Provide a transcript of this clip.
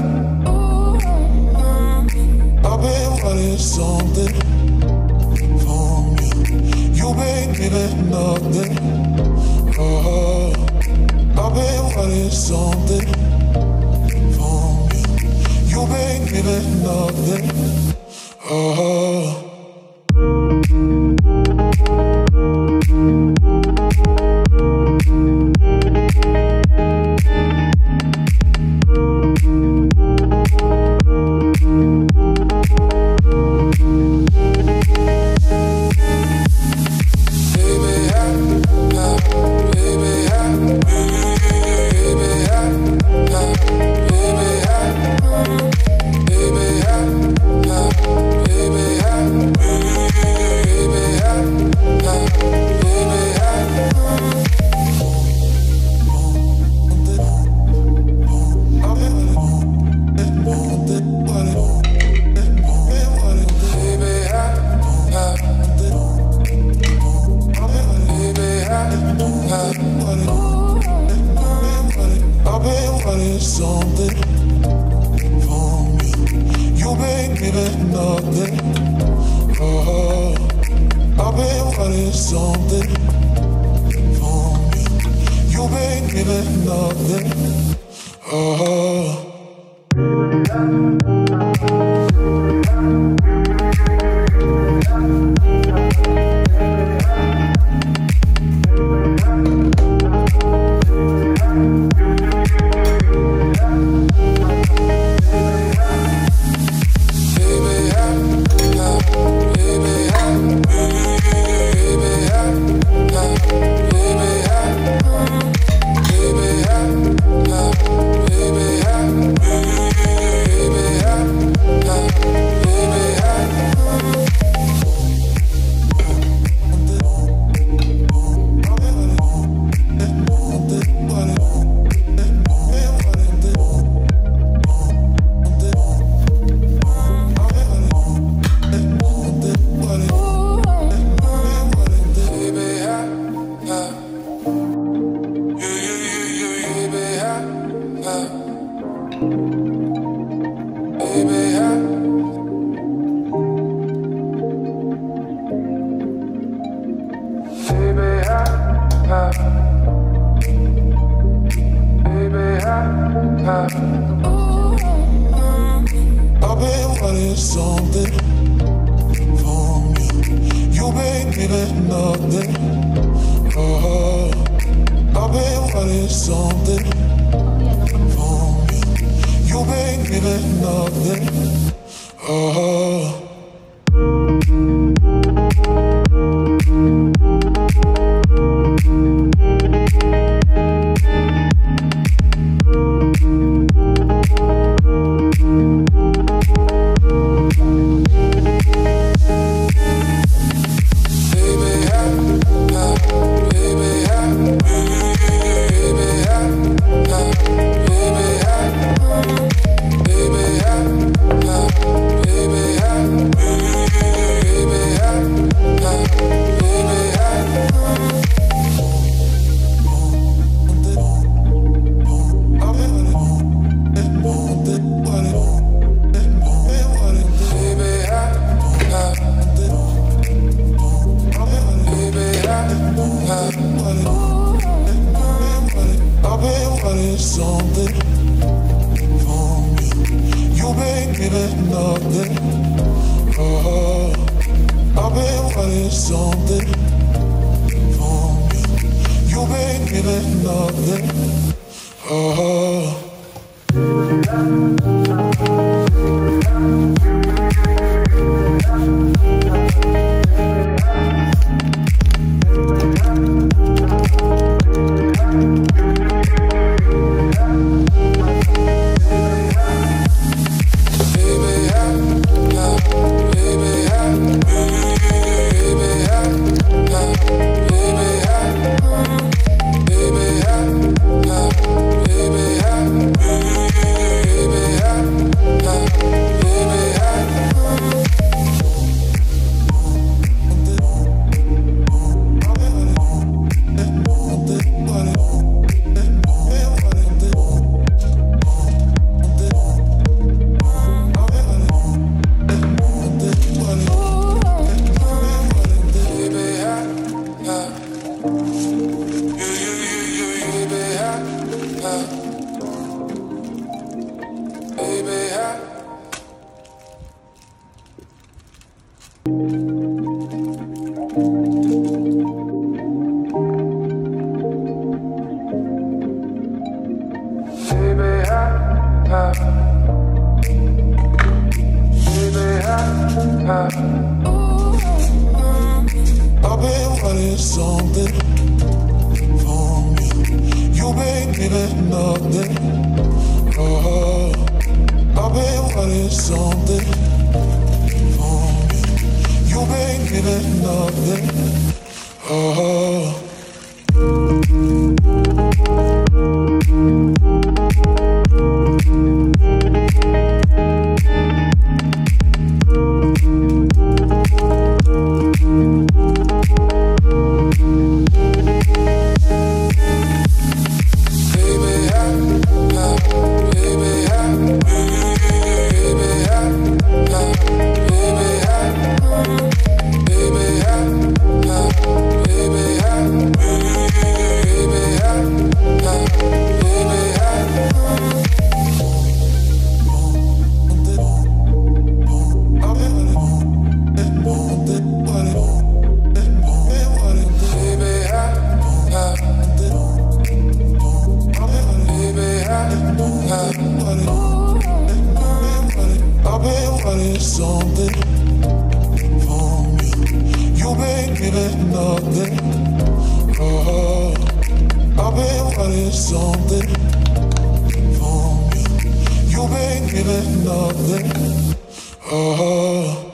I've been wanting something from you. You've been giving nothing. I've been wanting something from you. You've been giving nothing. I've been wanting something from you. You've been giving nothing. I've been wanting something from you. You've been giving nothing. I've been wanting something from you. You've been giving nothing. I've been wanting something from you. You've been giving nothing. I've been wanting something from you. You've been giving nothing. I've been wanting something from you. You've been giving nothing. I've been wanting something from you. You've been giving nothing. Oh, I've been wanting something from you. You've been giving nothing. Oh. I've been wanting something from you. You've been giving nothing. Oh, I've been wanting something from you. You've been giving nothing. Oh.